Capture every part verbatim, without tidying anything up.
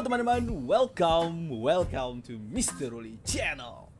teman-teman, welcome, welcome to Mister Ruli Channel.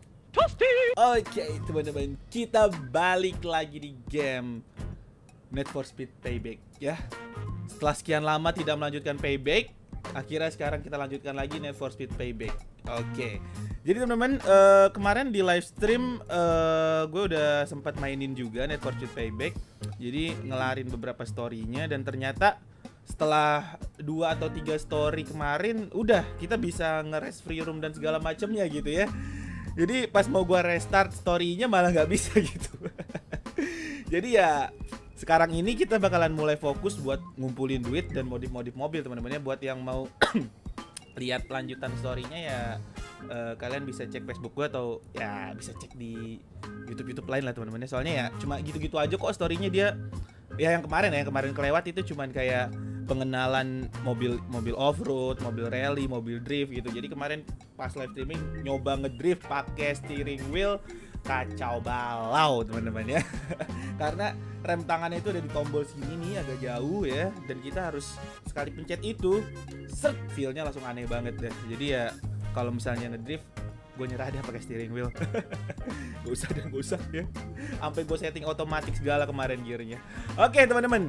Oke okay, teman-teman, kita balik lagi di game Need for Speed Payback ya. Setelah sekian lama tidak melanjutkan Payback, akhirnya sekarang kita lanjutkan lagi Need for Speed Payback. Oke, okay. Jadi teman-teman, uh, kemarin di live stream uh, gue udah sempat mainin juga Need for Speed Payback. Jadi ngelarin beberapa story-nya dan ternyata setelah dua atau tiga story kemarin udah kita bisa nge-rest free room dan segala macamnya gitu ya. Jadi pas mau gua restart story-nya malah nggak bisa gitu. Jadi ya sekarang ini kita bakalan mulai fokus buat ngumpulin duit dan modif-modif mobil teman-teman ya. Buat yang mau lihat lanjutan story-nya ya uh, kalian bisa cek Facebook gua atau ya bisa cek di YouTube-YouTube lain lah teman-teman ya. Soalnya ya cuma gitu-gitu aja kok story-nya dia. Ya yang kemarin ya, yang kemarin kelewat itu cuman kayak pengenalan mobil mobil off-road, mobil rally, mobil drift gitu. Jadi kemarin pas live streaming nyoba ngedrift pakai steering wheel, kacau balau teman-teman ya. Karena rem tangannya itu ada di tombol sini nih agak jauh ya, dan kita harus sekali pencet itu, set, feel-nya langsung aneh banget deh. Jadi ya kalau misalnya ngedrift gue nyerah deh pakai steering wheel. Gak usah deh, gak usah ya. Sampai gue setting otomatis segala kemarin gearnya. Oke teman-teman.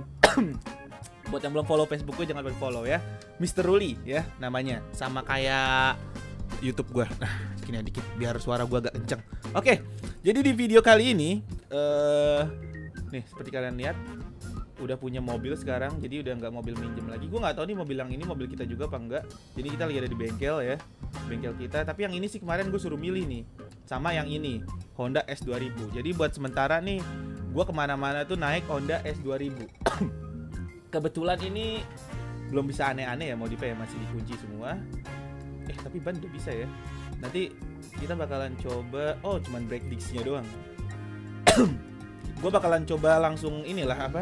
Buat yang belum follow Facebook gue jangan lupa follow ya. Mister Ruli ya namanya, sama kayak YouTube gue. Nah, segini dikit biar suara gue agak kenceng. Oke, jadi di video kali ini uh, nih seperti kalian lihat udah punya mobil sekarang. Jadi udah nggak mobil minjem lagi. Gue nggak tahu nih mobil yang ini mobil kita juga apa enggak. Jadi kita lagi ada di bengkel ya, bengkel kita. Tapi yang ini sih kemarin gue suruh milih nih, sama yang ini Honda S dua ribu. Jadi buat sementara nih gue kemana-mana tuh naik Honda S dua ribu. Kebetulan ini belum bisa aneh-aneh ya, modifnya masih dikunci semua. Eh tapi ban udah bisa ya. Nanti kita bakalan coba. Oh cuman brake disc-nya doang. Gue bakalan coba langsung inilah apa,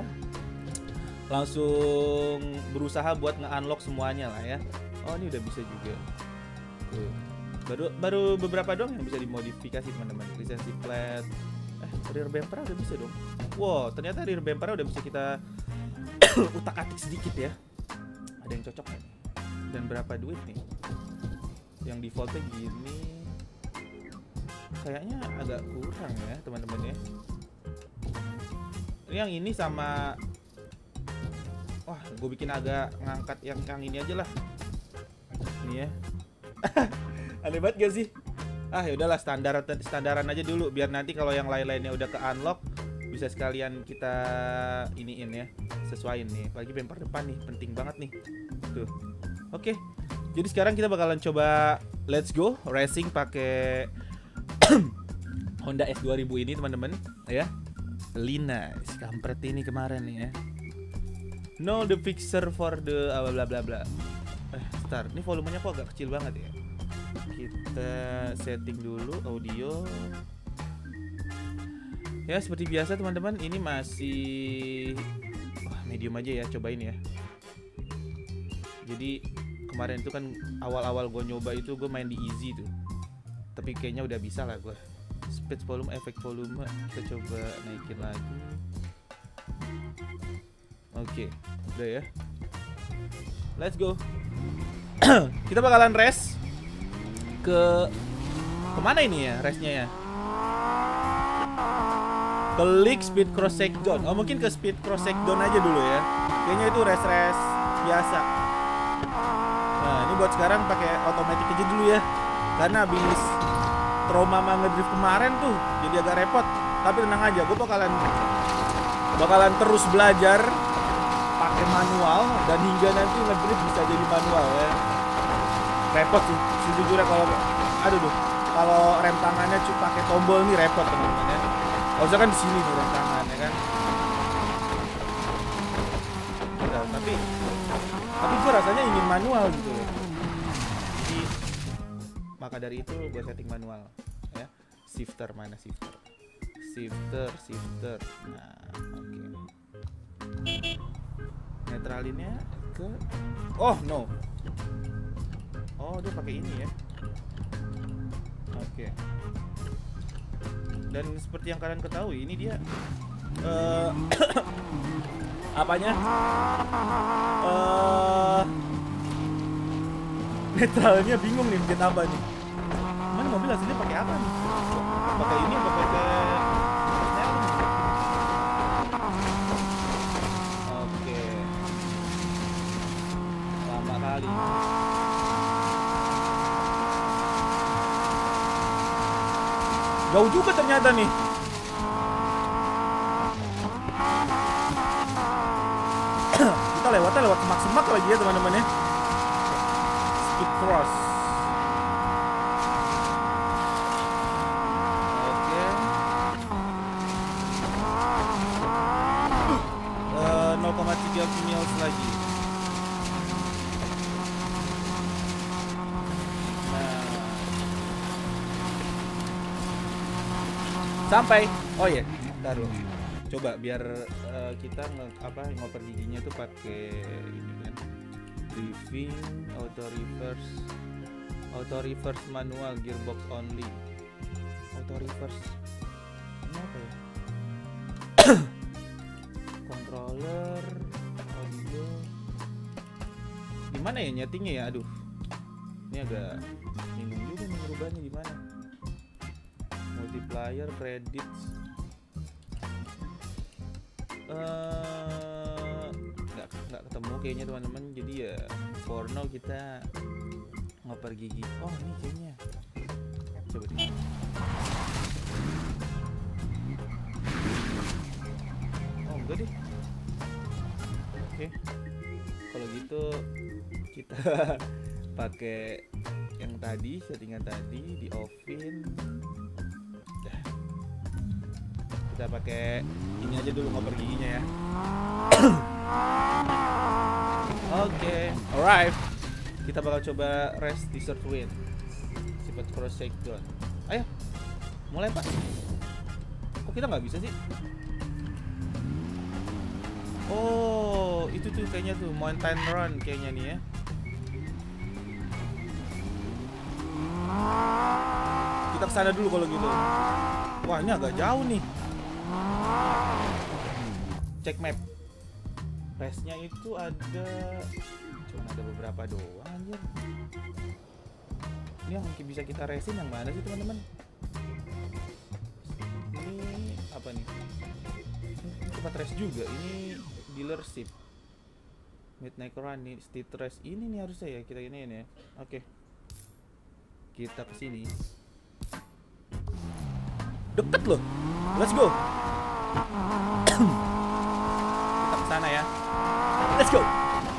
langsung berusaha buat nge-unlock semuanya lah ya. Oh ini udah bisa juga. Tuh. Baru baru beberapa doang yang bisa dimodifikasi teman-teman. Lisensi plate. Eh rear bumper udah bisa dong. Wow ternyata rear bumper udah bisa kita utak-atik sedikit ya. Ada yang cocok nih. Dan berapa duit nih? Yang defaultnya gini kayaknya agak kurang ya teman-teman ya. Ini yang ini sama, wah gue bikin agak ngangkat yang yang ini aja lah. Ini ya. Aneh banget gak sih? Ah ya udahlah, standar standaran aja dulu biar nanti kalau yang lain-lainnya udah ke unlock bisa sekalian kita iniin ya, sesuaiin nih. Apalagi bumper depan nih, penting banget nih. Tuh. Oke. Jadi sekarang kita bakalan coba let's go racing pakai Honda S dua ribu ini teman-teman ya. Lina, si kampret ini kemarin nih ya. No the fixer for the bla bla bla bla. Eh, start. Ini volumenya kok agak kecil banget ya. Kita setting dulu audio. Ya seperti biasa teman-teman, ini masih wah, medium aja ya, cobain ya. Jadi kemarin itu kan awal-awal gue nyoba itu gue main di easy tuh, tapi kayaknya udah bisa lah gue. Speed volume, efek volume kita coba naikin lagi. Oke, udah ya. Let's go. Kita bakalan race ke kemana ini ya race-nya ya? Klik speed cross shakedown. Oh mungkin ke speed cross shakedown aja dulu ya. Kayaknya itu race-race biasa. Nah ini buat sekarang pakai otomatis aja dulu ya. Karena habis trauma sama ngedrift kemarin tuh jadi agak repot. Tapi tenang aja, gue bakalan bakalan terus belajar pakai manual dan hingga nanti ngedrift bisa jadi manual ya. Repot sih sejujurnya kalau aduh duh, kalau rem tangannya cuma pakai tombol nih repot teman-teman ya. Harusnya kan di sini nih rem tangan ya kan. Nah, tapi tapi gue rasanya ingin manual gitu. Jadi maka dari itu gue setting manual ya. Shifter mana shifter? Shifter, shifter. Nah, oke. Okay. Netralinnya ke oh no. Oh, dia pakai ini ya. Oke. Okay. Dan seperti yang kalian ketahui ini dia uh, apanya uh, Netralnya bingung nih pencet apa nih. Mana mobil hasilnya pakai apa nih? Pakai ini apa pakai Oke. Lama kali. Jauh juga ternyata nih. Kita lewatnya lewat semak-semak lagi ya teman-teman ya. Speed cross. Oke. Uh, nol koma tiga mils lagi. Nah. Sampai. Oh ya, yeah. Taruh. Coba biar uh, kita nge apa ngoper giginya tuh pakai ini kan. Driving, auto reverse, auto reverse manual, gearbox only. Auto reverse. Ini apa ya? Controller, audio. Gimana ya nyetingnya ya? Aduh. Ini agak bingung juga nih merubahnya gimana. Multiplier, credits. Uh, nggak nggak ketemu kayaknya teman-teman, jadi ya for now kita ngoper gigi. Oh ini kayaknya coba deh. Oh enggak deh. Oke, kalau gitu kita pakai yang tadi, settingan tadi di offin. Kita pakai ini aja dulu ngoper giginya ya. Oke, okay. Alright. Kita bakal coba rest desert wind. Cepat cross shakedown. Ayo, mulai pak. Kok kita nggak bisa sih? Oh, itu tuh kayaknya tuh mountain run kayaknya nih ya. Kita kesana dulu kalau gitu. Wah ini agak jauh nih. Cek map. Restnya itu ada, cuma ada beberapa doang anjir. Ini yang mungkin bisa kita restin yang mana sih teman-teman? Ini apa nih? Ini tempat rest juga. Ini dealership. Midnight Run nih, street rest ini nih harusnya ya kita ini ya. Oke. Kita kesini. Deket loh. Let's go. Kita kesana ya. Let's go.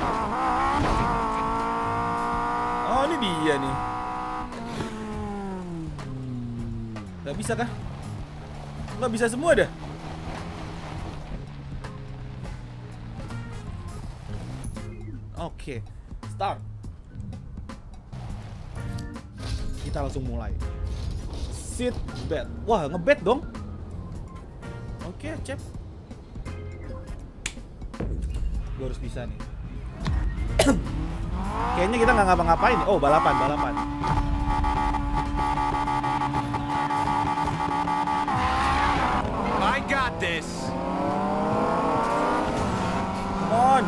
Oh ini dia nih. Gak bisa kah? Gak bisa semua dah. Oke, start. Kita langsung mulai. Sit bet. Wah, ngebet dong. Oke, cep. Gue harus bisa nih. Kayaknya kita nggak ngapa-ngapain. Oh, balapan, balapan. I got this. Come on.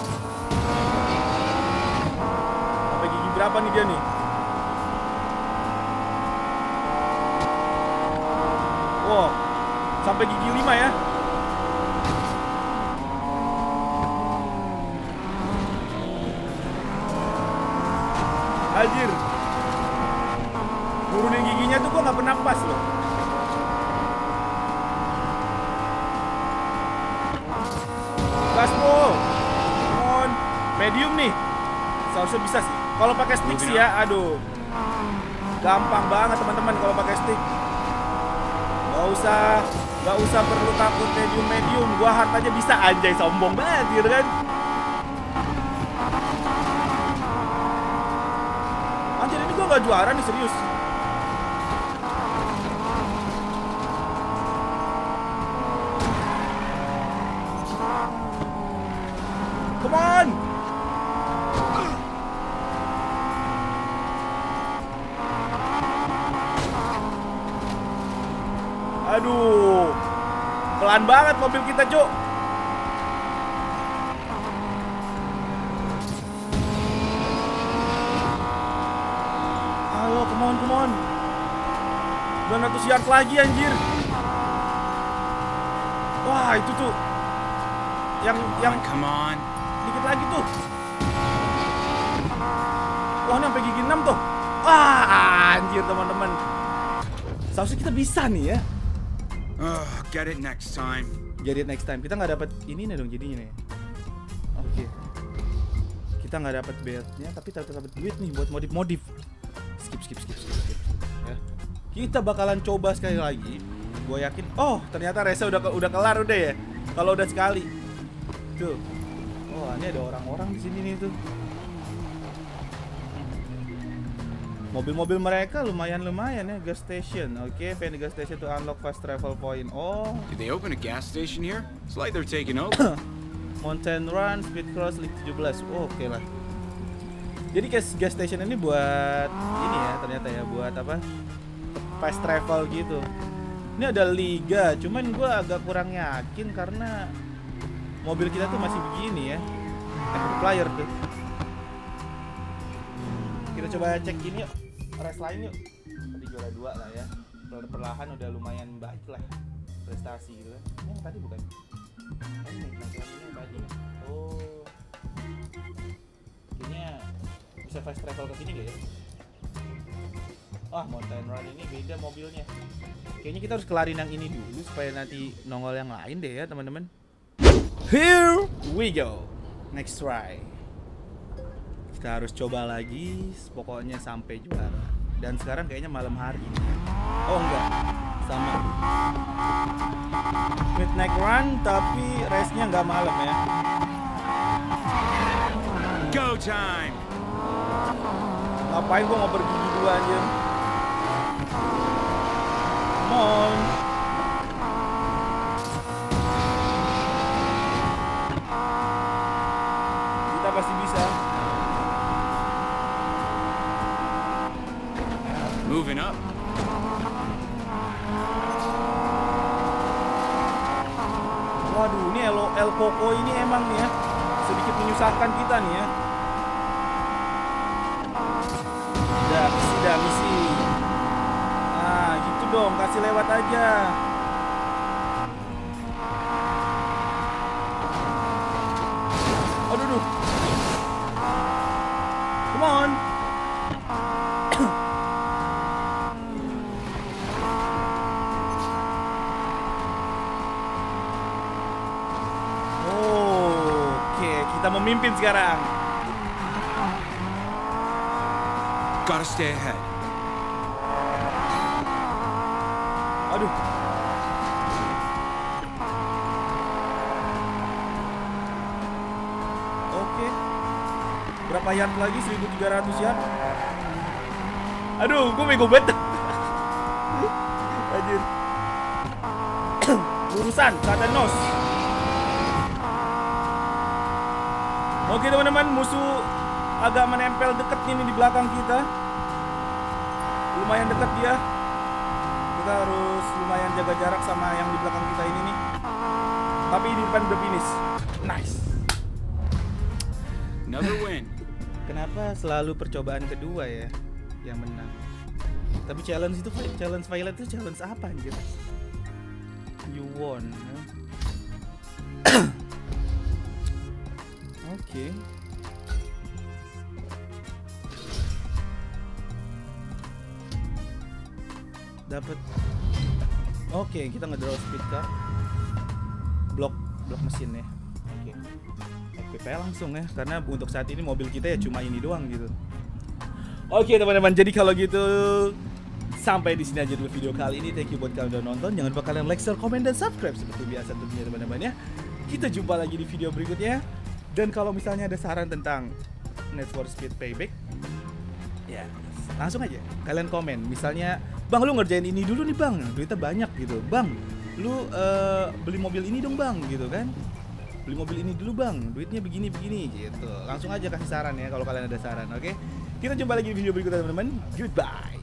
Sampai gigi berapa nih dia nih? Wow, sampai gigi lima ya. Anjir. Nurunin giginya tuh gua nggak pernah pas loh. Gaspol. Come on. Medium nih. Seharusnya bisa sih. Kalau pakai stick sih ya, aduh. Gampang banget teman-teman kalau pakai stick. Gak usah, gak usah perlu takut medium-medium. Gua hard aja bisa, anjay sombong banget gitu kan. Anjir ini gua gak juara nih serius. Come on. Aduh, pelan banget mobil kita, Cuk. sembilan ratus yard lagi anjir. Wah, itu tuh. Yang yang Come on. dikit lagi tuh. Wah, ini sampai gigi enam tuh. Wah, anjir teman-teman. Seharusnya kita bisa nih ya. Oh, get it next time. Get it next time. Kita nggak dapat ini nih dong jadinya nih. Oke. Kita nggak dapat bednya, tapi tetap dapat duit nih buat modif-modif. Skip, skip, skip, skip, skip. Ya. Kita bakalan coba sekali lagi. Gue yakin. Oh, ternyata Reza udah udah kelar udah ya. Kalau udah sekali. Tuh. Oh, ini ada orang-orang di sini nih tuh. Mobil-mobil mereka lumayan-lumayan ya, gas station. Oke, okay, find the gas station to unlock fast travel point. Oh. Did they open a gas station here? It's like they're taking over. Mountain Run, Speed Cross, League tujuh belas. Oh, oke okay lah. Jadi gas gas station ini buat ini ya, ternyata ya, buat apa? Fast travel gitu. Ini ada liga, cuman gue agak kurang yakin karena mobil kita tuh masih begini ya. Multiplier tuh. Kita coba cek ini yuk. Race lain yuk. Tadi juara dua lah ya. Perlahan udah lumayan baik lah prestasi gitu kan. Ini yang tadi bukan? Oh, ini yang tadi. Oh. Kayaknya bisa fast travel ke sini gak ya? Ah, Mountain Run ini beda mobilnya. Kayaknya kita harus kelarin yang ini dulu supaya nanti nongol yang lain deh ya, teman-teman. Here we go. Next try. Kita harus coba lagi, pokoknya sampai juara. Dan sekarang kayaknya malam hari. Oh enggak, sama midnight run tapi race-nya nggak malam ya. Go time. Ngapain gua mau pergi dulu aja? Come on. Kita pasti bisa. Moving up. Waduh, ini El, El Coco ini emang nih ya sedikit menyusahkan kita nih ya. Udah, misi dah, misi. Nah, gitu dong, kasih lewat aja. Aduh, aduh. Come on. Kita memimpin sekarang. Gotta stay ahead. Aduh. Oke. Berapa yard lagi? seribu tiga ratus yard. Aduh, gue bego banget. Anjir. Urusan Satanos. Oke teman-teman, musuh agak menempel deket ini di belakang kita. Lumayan dekat dia. Kita harus lumayan jaga jarak sama yang di belakang kita ini nih. Tapi di depan udah finish. Nice. Another win. Kenapa selalu percobaan kedua ya yang menang? Tapi challenge itu, challenge Violet itu challenge apa anjir? You won. Oke. Okay. Dapat. Oke, okay, kita ngedraw speed car. Blok blok mesin ya. Oke. Okay. Equip langsung ya, karena untuk saat ini mobil kita ya cuma ini doang gitu. Oke, okay, teman-teman. Jadi kalau gitu sampai di sini aja dulu video kali ini. Thank you buat kalian udah nonton. Jangan lupa kalian like, share, komen, dan subscribe seperti biasa tentunya teman-teman ya. Kita jumpa lagi di video berikutnya. Dan kalau misalnya ada saran tentang Need for Speed Payback, ya langsung aja kalian komen. Misalnya, bang lu ngerjain ini dulu nih bang, duitnya banyak gitu. Bang, lu uh, beli mobil ini dong bang, gitu kan. Beli mobil ini dulu bang, duitnya begini-begini gitu. Langsung aja kasih saran ya kalau kalian ada saran, oke? Okay? Kita jumpa lagi di video berikutnya teman-teman. Goodbye.